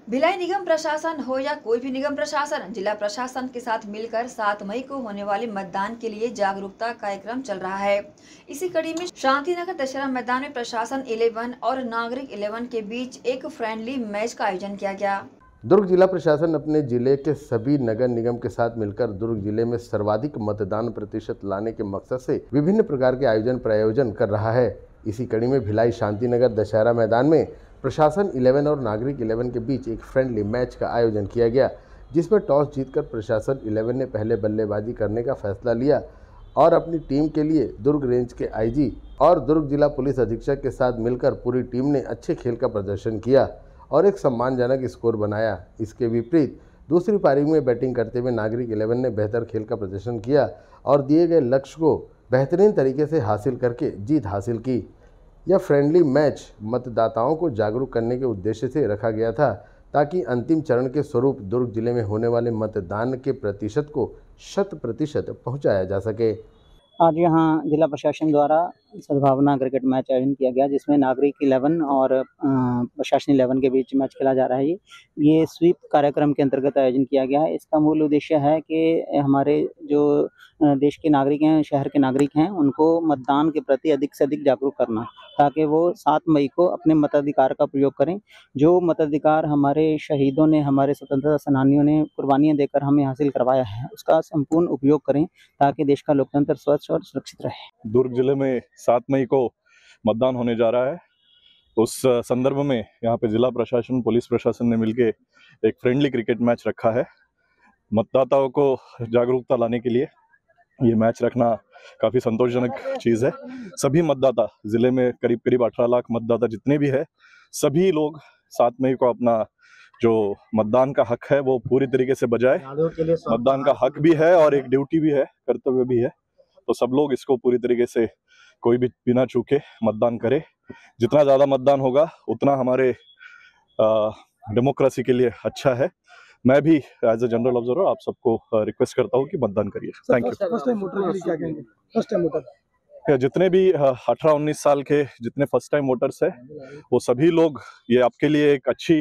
भिलाई निगम प्रशासन हो या कोई भी निगम प्रशासन, जिला प्रशासन के साथ मिलकर 7 मई को होने वाले मतदान के लिए जागरूकता कार्यक्रम चल रहा है। इसी कड़ी में शांतिनगर दशहरा मैदान में प्रशासन 11 और नागरिक 11 के बीच एक फ्रेंडली मैच का आयोजन किया गया। दुर्ग जिला प्रशासन अपने जिले के सभी नगर निगम के साथ मिलकर दुर्ग जिले में सर्वाधिक मतदान प्रतिशत लाने के मकसद से विभिन्न प्रकार के आयोजन प्रयोजन कर रहा है। इसी कड़ी में भिलाई शांतिनगर दशहरा मैदान में प्रशासन 11 और नागरिक 11 के बीच एक फ्रेंडली मैच का आयोजन किया गया, जिसमें टॉस जीतकर प्रशासन 11 ने पहले बल्लेबाजी करने का फैसला लिया और अपनी टीम के लिए दुर्ग रेंज के आईजी और दुर्ग जिला पुलिस अधीक्षक के साथ मिलकर पूरी टीम ने अच्छे खेल का प्रदर्शन किया और एक सम्मानजनक स्कोर बनाया। इसके विपरीत दूसरी पारी में बैटिंग करते हुए नागरिक 11 ने बेहतर खेल का प्रदर्शन किया और दिए गए लक्ष्य को बेहतरीन तरीके से हासिल करके जीत हासिल की। यह फ्रेंडली मैच मतदाताओं को जागरूक करने के उद्देश्य से रखा गया था, ताकि अंतिम चरण के स्वरूप दुर्ग जिले में होने वाले मतदान के प्रतिशत को 100% पहुँचाया जा सके। आज यहाँ जिला प्रशासन द्वारा सद्भावना क्रिकेट मैच आयोजन किया गया, जिसमें नागरिक 11 और प्रशासन 11 के बीच मैच खेला जा रहा है। ये स्वीप कार्यक्रम के अंतर्गत आयोजन किया गया है। इसका मूल उद्देश्य है कि हमारे जो देश के नागरिक हैं, शहर के नागरिक हैं, उनको मतदान के प्रति अधिक से अधिक जागरूक करना, ताकि वो 7 मई को अपने मताधिकार का प्रयोग करें। जो मताधिकार हमारे शहीदों ने, हमारे स्वतंत्रता सेनानियों ने कुर्बानियाँ देकर हमें हासिल करवाया है, उसका संपूर्ण उपयोग करें, ताकि देश का लोकतंत्र स्वच्छ और सुरक्षित रहे। दुर्ग जिले में 7 मई को मतदान होने जा रहा है। उस संदर्भ में यहाँ पे जिला प्रशासन, पुलिस प्रशासन ने मिलके एक फ्रेंडली क्रिकेट मैच रखा है। मतदाताओं को जागरूकता लाने के लिए ये मैच रखना काफ़ी संतोषजनक चीज़ है। सभी मतदाता, जिले में करीब 18 लाख मतदाता जितने भी है, सभी लोग 7 मई को अपना जो मतदान का हक है वो पूरी तरीके से बजाए। मतदान का हक भी है और एक ड्यूटी भी है, कर्तव्य भी है, तो सब लोग इसको पूरी तरीके से कोई भी बिना चूके मतदान करे। जितना ज़्यादा मतदान होगा उतना हमारे डेमोक्रेसी के लिए अच्छा है। मैं भी एज ए जनरल ऑब्जर्वर आप सबको रिक्वेस्ट करता हूँ कि मतदान करिए। Thank you. First time voter के लिए क्या कहेंगे? फर्स्ट टाइम वोटर जितने भी 18-19 साल के जितने फर्स्ट टाइम वोटर्स हैं, वो सभी लोग, ये आपके लिए एक अच्छी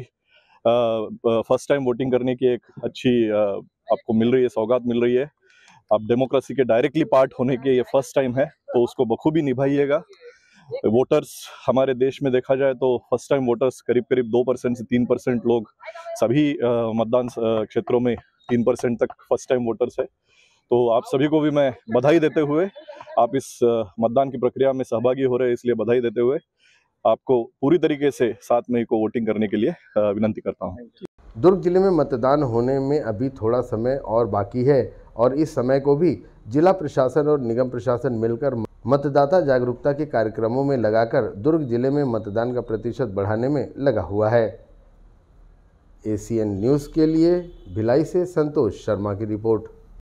फर्स्ट टाइम वोटिंग करने की एक अच्छी आपको मिल रही है, सौगात मिल रही है। आप डेमोक्रेसी के डायरेक्टली पार्ट होने के ये फर्स्ट टाइम है, तो उसको बखूबी निभाइएगा। वोटर्स हमारे देश में देखा जाए तो फर्स्ट टाइम वोटर्स करीब 2% से 3% लोग, सभी मतदान क्षेत्रों में 3% तक फर्स्ट टाइम वोटर्स है। तो आप सभी को भी मैं बधाई देते हुए, आप इस मतदान की प्रक्रिया में सहभागी हो रहे हैं, इसलिए बधाई देते हुए आपको पूरी तरीके से 7 मई को वोटिंग करने के लिए विनती करता हूँ। दुर्ग जिले में मतदान होने में अभी थोड़ा समय और बाकी है और इस समय को भी जिला प्रशासन और निगम प्रशासन मिलकर मतदाता जागरूकता के कार्यक्रमों में लगाकर दुर्ग जिले में मतदान का प्रतिशत बढ़ाने में लगा हुआ है। एसीएन न्यूज़ के लिए भिलाई से संतोष शर्मा की रिपोर्ट।